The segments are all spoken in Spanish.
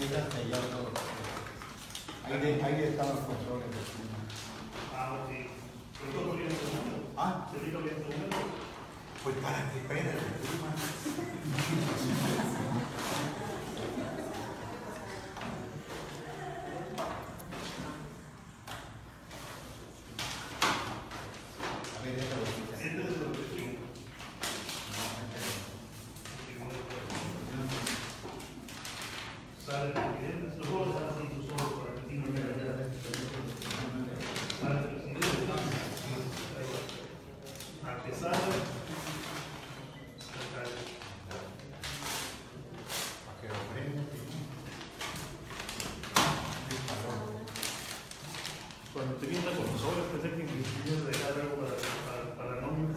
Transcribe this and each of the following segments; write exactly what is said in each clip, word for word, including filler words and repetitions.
piedras allá no. Ahí, de, ahí están los controles de clima. Ah, ok. ¿Pero todo bien todo el mundo? Ah, ¿Se dijo bien todo el mundo? pues para que pegue el clima. A ver, déjalo quitar. Siéntese lo que tengo. Sale presidente, los ojos hacen sus ojos por aquí, no me allá. Sale presidente. Ahí va. A que sale. Acá. Para que lo prenda. Cuando te vienes con los ojos, pensé que me ibas a dejar algo para, para, para la nómina.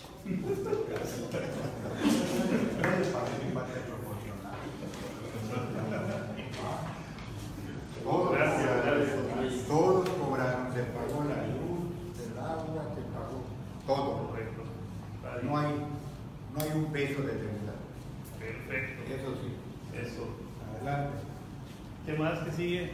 Todos, Gracias, gracias. todos cobraron, se pagó la luz, el agua, se pagó todo. Correcto. Ahí. No hay, no hay un peso de deuda. Perfecto. Eso sí. Eso. Adelante. ¿Qué más que sigue?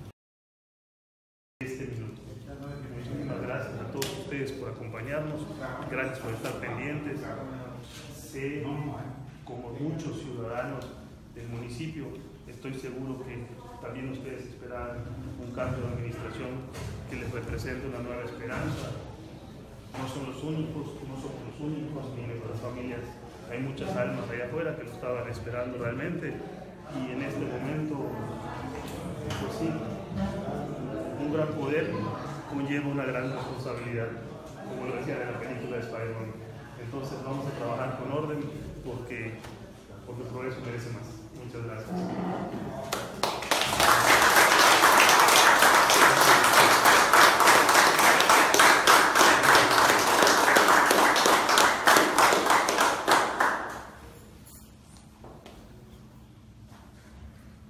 Este minuto. Muchísimas gracias a todos ustedes por acompañarnos. Gracias por estar pendientes. Sé, como muchos ciudadanos del municipio, estoy seguro que también ustedes esperan un cambio de administración que les represente una nueva esperanza. No son los únicos, no somos los únicos, ni nuestras familias. Hay muchas almas allá afuera que lo estaban esperando realmente. Y en este momento, pues sí, un gran poder conlleva una gran responsabilidad, como lo decía en la película de Spider-Man. Entonces vamos a trabajar con orden porque, porque el progreso merece más. Muchas gracias.